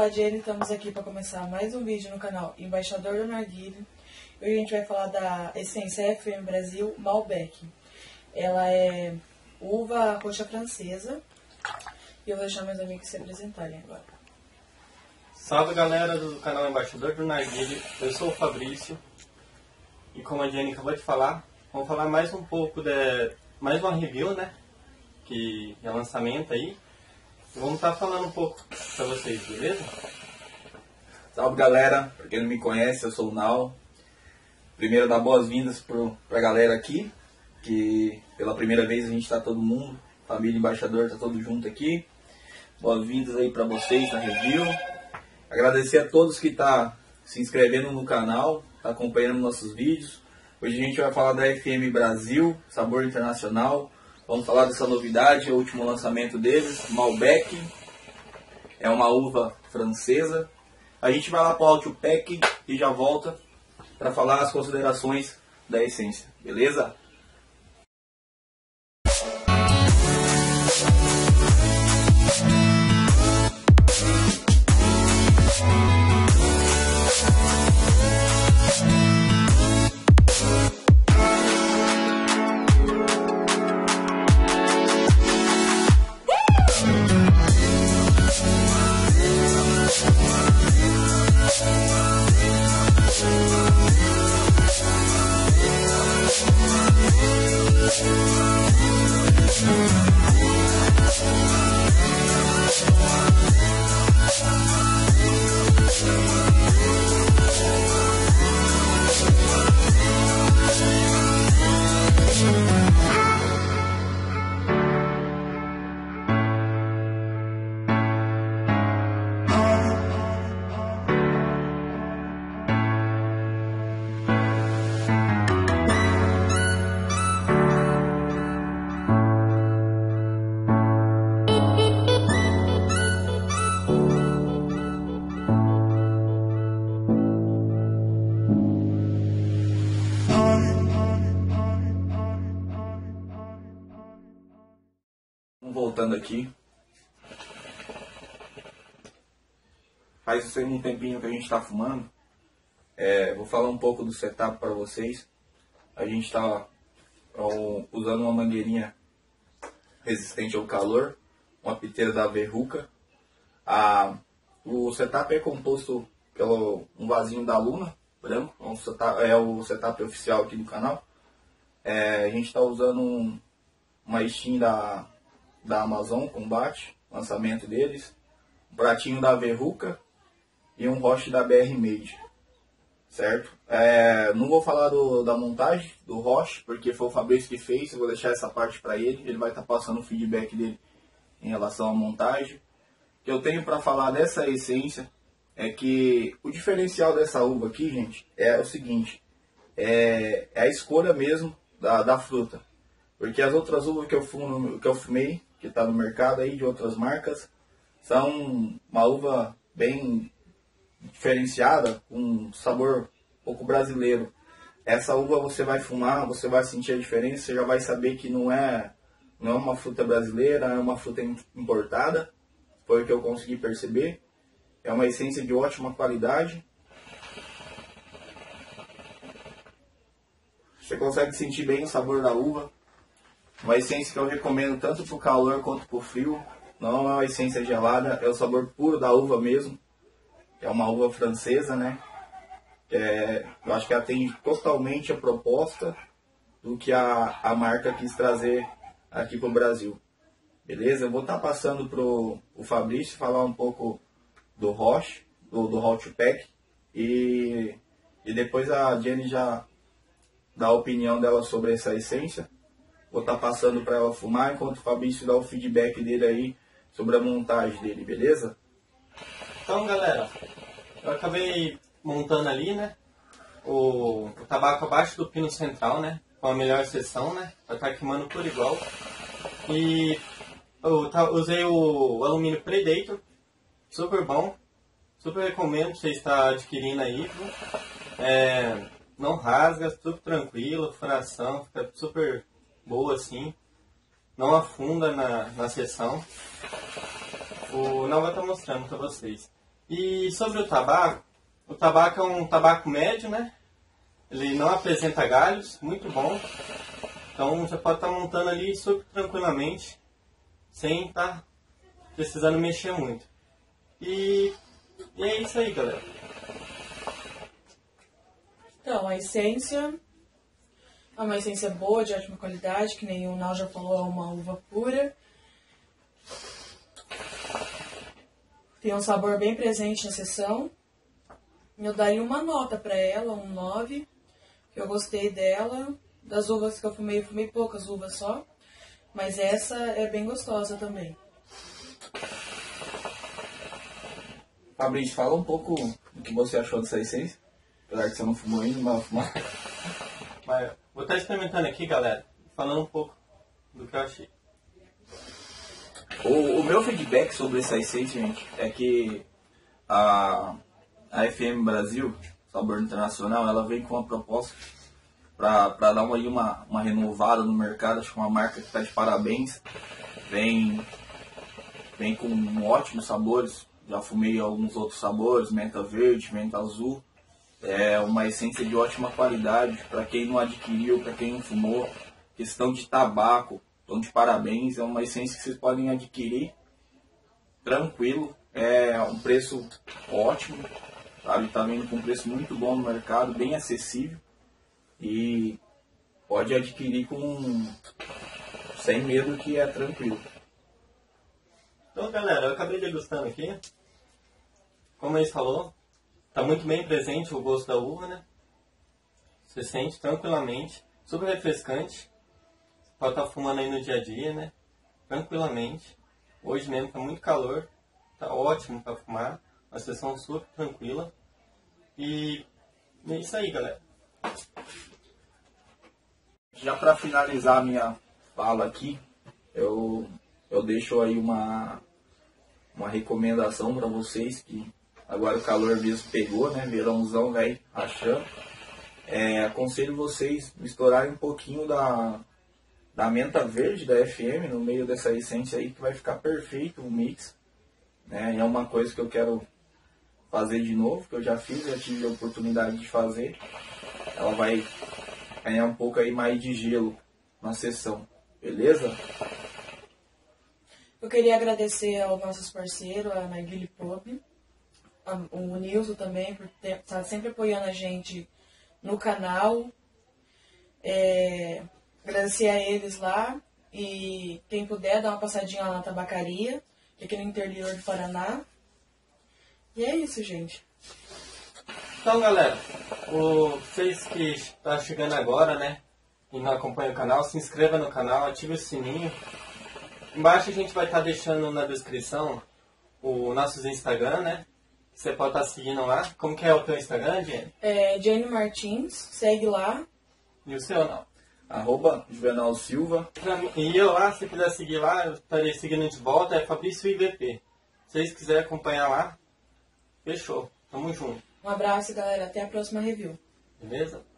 sou a Jenny, estamos aqui para começar mais um vídeo no canal Embaixador do Narguilé. Hoje a gente vai falar da essência FM Brasil Malbec. Ela é uva roxa francesa e eu vou deixar meus amigos se apresentarem agora. Salve galera do canal Embaixador do Narguilé, eu sou o Fabrício e como a Jenny acabou de falar, vamos falar mais um pouco de mais uma review, né? Que é lançamento aí. Vamos estar falando um pouco para vocês, beleza? Salve galera, pra quem não me conhece, eu sou o Nau. Primeiro dar boas-vindas pra galera aqui, que pela primeira vez a gente tá todo mundo, família Embaixador, tá todo junto aqui. Boas-vindas aí pra vocês na review. Agradecer a todos que tá se inscrevendo no canal, tá acompanhando nossos vídeos. Hoje a gente vai falar da FM Brasil, sabor internacional. Vamos falar dessa novidade, o último lançamento deles, Malbec. É uma uva francesa. A gente vai lá para o Outpack e já volta para falar as considerações da essência, beleza? Voltando aqui, faz um tempinho que a gente está fumando. Vou falar um pouco do setup para vocês. A gente está usando uma mangueirinha resistente ao calor, uma piteira da Verruca. O setup é composto pelo um vasinho da Luna branco, é o setup oficial aqui do canal. A gente está usando uma Steam da Amazon Combat, lançamento deles, um pratinho da Verruca e um Roche da BR Made, certo? Não vou falar da montagem do Roche, porque foi o Fabrício que fez, eu vou deixar essa parte para ele vai estar passando o feedback dele em relação à montagem. O que eu tenho para falar dessa essência é que o diferencial dessa uva aqui, gente, é o seguinte, é a escolha mesmo da fruta, porque as outras uvas que eu fumei, que está no mercado aí de outras marcas, são uma uva bem diferenciada, com um sabor um pouco brasileiro. Essa uva você vai fumar, você vai sentir a diferença, você já vai saber que não é uma fruta brasileira, é uma fruta importada, foi o que eu consegui perceber. É uma essência de ótima qualidade. Você consegue sentir bem o sabor da uva. Uma essência que eu recomendo tanto para o calor quanto para o frio. Não é uma essência gelada, é o sabor puro da uva mesmo. É uma uva francesa, né? Eu acho que atende totalmente a proposta do que a marca quis trazer aqui para o Brasil. Beleza? Eu vou estar passando para o Fabrício falar um pouco do Roche, do Outpack. E depois a Jenny já dá a opinião dela sobre essa essência. Vou estar passando para ela fumar, enquanto o Fabrício dá o feedback dele aí sobre a montagem dele, beleza? Então galera, eu acabei montando ali, né, o tabaco abaixo do pino central, né, com a melhor seção, né, vai estar queimando por igual. E eu usei o alumínio Predator, super bom, super recomendo você estar adquirindo aí, viu? Não rasga, tudo tranquilo, furação, fica super boa assim, não afunda na seção. O Não vai estar mostrando para vocês. E sobre o tabaco é um tabaco médio, né? Ele não apresenta galhos, muito bom. Então você pode estar montando ali super tranquilamente, sem estar precisando mexer muito. E é isso aí, galera. Então, a essência é uma essência boa, de ótima qualidade, que nem o Nau já falou, é uma uva pura. Tem um sabor bem presente na sessão. Eu daria uma nota para ela, um 9, que eu gostei dela. Das uvas que eu fumei poucas uvas só, mas essa é bem gostosa também. Fabrício, fala um pouco do que você achou dessa essência. Apesar que você não fumou ainda, mas vai fumar. Mas vou estar experimentando aqui, galera, falando um pouco do que eu achei. O meu feedback sobre essa essência, gente, é que a FM Brasil, Sabor Internacional, ela vem com uma proposta para dar uma renovada no mercado. Acho que é uma marca que está de parabéns. Vem com ótimos sabores. Já fumei alguns outros sabores, menta verde, menta azul. É uma essência de ótima qualidade. Para quem não adquiriu, para quem não fumou, questão de tabaco, então de parabéns. É uma essência que vocês podem adquirir tranquilo. É um preço ótimo, sabe? Está vindo com um preço muito bom no mercado, bem acessível. E pode adquirir sem medo, que é tranquilo. Então, galera, eu acabei degustando aqui. Como eles falou, está muito bem presente o gosto da uva, né? Você sente tranquilamente, super refrescante. Pode estar fumando aí no dia a dia, né? Tranquilamente. Hoje mesmo está muito calor, está ótimo para fumar. Uma sessão super tranquila. E é isso aí, galera. Já para finalizar a minha fala aqui, eu deixo aí uma recomendação para vocês, que agora o calor mesmo pegou, né? Verãozão, velho, achando. Aconselho vocês misturarem um pouquinho da menta verde da FM no meio dessa essência aí, que vai ficar perfeito o mix, né? E é uma coisa que eu quero fazer de novo, que eu já fiz, já tive a oportunidade de fazer. Ela vai ganhar um pouco aí mais de gelo na sessão, beleza? Eu queria agradecer aos nossos parceiros, a Narguile Pub, o Nilson também, por estar sempre apoiando a gente no canal. Agradecer a eles lá, e quem puder dar uma passadinha lá na tabacaria, que é aqui no interior do Paraná. E é isso, gente. Então, galera, vocês que estão chegando agora, né, e não acompanham o canal, se inscreva no canal, ative o sininho. Embaixo a gente vai estar deixando na descrição o nossos Instagram, né? Você pode estar seguindo lá. Como que é o teu Instagram, Jenny? Jenny Martins, segue lá. E o seu não? @Juvenal Silva. E eu lá, se quiser seguir lá, eu estarei seguindo de volta, é Fabrício IVP. Se vocês quiserem acompanhar lá, fechou. Tamo junto. Um abraço, galera. Até a próxima review. Beleza?